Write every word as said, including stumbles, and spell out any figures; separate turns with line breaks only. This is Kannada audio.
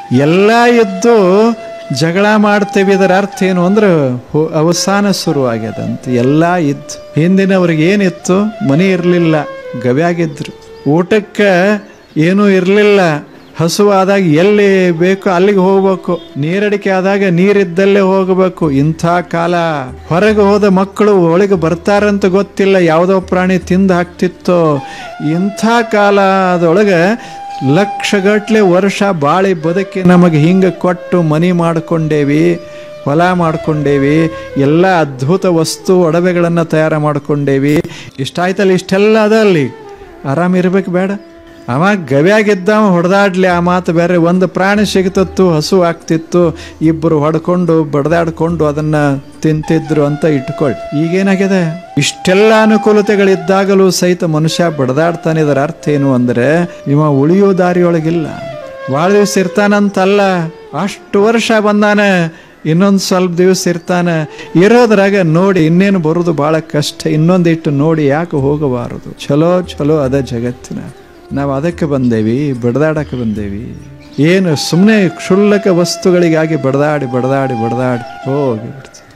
ಎಲ್ಲ ಇದ್ದು ಜಗಳ ಮಾಡ್ತೇವೆ. ಇದರ ಅರ್ಥ ಏನು ಅಂದ್ರೆ ಅವಸಾನ ಶುರುವಾಗ್ಯದಂತ. ಎಲ್ಲ ಇದ್ದು ಹಿಂದಿನವ್ರಿಗೆ ಏನಿತ್ತು, ಮನೆ ಇರಲಿಲ್ಲ, ಗವ್ಯಾಗಿದ್ರು, ಊಟಕ್ಕೆ ಏನೂ ಇರಲಿಲ್ಲ, ಹಸುವಾದಾಗ ಎಲ್ಲಿ ಬೇಕು ಅಲ್ಲಿಗೆ ಹೋಗ್ಬೇಕು, ನೀರಡಿಕೆ ಆದಾಗ ನೀರಿದ್ದಲ್ಲೇ ಹೋಗಬೇಕು. ಇಂಥ ಕಾಲ. ಹೊರಗೆ ಹೋದ ಮಕ್ಕಳು ಒಳಗೆ ಬರ್ತಾರಂತ ಗೊತ್ತಿಲ್ಲ, ಯಾವುದೋ ಪ್ರಾಣಿ ತಿಂದು ಹಾಕ್ತಿತ್ತೋ. ಇಂಥ ಕಾಲದೊಳಗೆ ಲಕ್ಷಗಟ್ಲೆ ವರ್ಷ ಬಾಳಿ ಬದುಕಿ ನಮಗೆ ಹಿಂಗೆ ಕೊಟ್ಟು ಮನೆ ಮಾಡ್ಕೊಂಡೇವಿ, ಹೊಲ ಮಾಡ್ಕೊಂಡೇವಿ, ಎಲ್ಲ ಅದ್ಭುತ ವಸ್ತು ಒಡವೆಗಳನ್ನು ತಯಾರು ಮಾಡ್ಕೊಂಡೇವಿ. ಇಷ್ಟಾಯ್ತಲ್ಲ, ಇಷ್ಟೆಲ್ಲ ಅದ ಅಲ್ಲಿ. ಆರಾಮಿರ್ಬೇಕು ಬೇಡ? ಅವ ಗವ್ಯಾಗಿದ್ದಾವ ಹೊಡೆದಾಡ್ಲಿ, ಆ ಮಾತು ಬೇರೆ. ಒಂದು ಪ್ರಾಣಿ ಸಿಗ್ತತ್ತು, ಹಸು ಆಗ್ತಿತ್ತು, ಇಬ್ಬರು ಹೊಡ್ಕೊಂಡು ಬಡ್ದಾಡ್ಕೊಂಡು ಅದನ್ನು ತಿಂತಿದ್ರು ಅಂತ ಇಟ್ಕೊಳ್ಳಿ. ಈಗೇನಾಗಿದೆ? ಇಷ್ಟೆಲ್ಲ ಅನುಕೂಲತೆಗಳಿದ್ದಾಗಲೂ ಸಹಿತ ಮನುಷ್ಯ ಬಡ್ದಾಡ್ತಾನೆ. ಇದರ ಅರ್ಥ ಏನು ಅಂದರೆ ಇವ ಉಳಿಯೋ ದಾರಿಯೊಳಗಿಲ್ಲ. ಭಾಳ ದಿವಸ ಇರ್ತಾನಂತಲ್ಲ, ಅಷ್ಟು ವರ್ಷ ಬಂದಾನೆ, ಇನ್ನೊಂದು ಸ್ವಲ್ಪ ದಿವಸ ಇರ್ತಾನೆ. ಇರೋದ್ರಾಗ ನೋಡಿ ಇನ್ನೇನು ಬರೋದು ಭಾಳ ಕಷ್ಟ. ಇನ್ನೊಂದಿಟ್ಟು ನೋಡಿ ಯಾಕೆ ಹೋಗಬಾರದು? ಚಲೋ ಚಲೋ ಅದ ಜಗತ್ತಿನ. ನಾವು ಅದಕ್ಕೆ ಬಂದೇವಿ, ಬಡ್ದಾಡಕ್ಕೆ ಬಂದೇವಿ. ಏನು ಸುಮ್ಮನೆ ಕ್ಷುಲ್ಲಕ ವಸ್ತುಗಳಿಗಾಗಿ ಬಡ್ದಾಡಿ ಬಡ್ದಾಡಿ ಬಡ್ದಾಡಿ ಹೋಗಿ ಬಿಡ್ತೀವಿ.